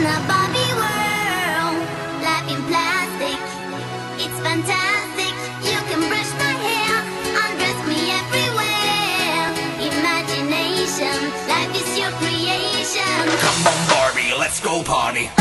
a Barbie world, life in plastic, it's fantastic. You can brush my hair, undress me everywhere. Imagination, life is your creation. Come on Barbie, let's go party.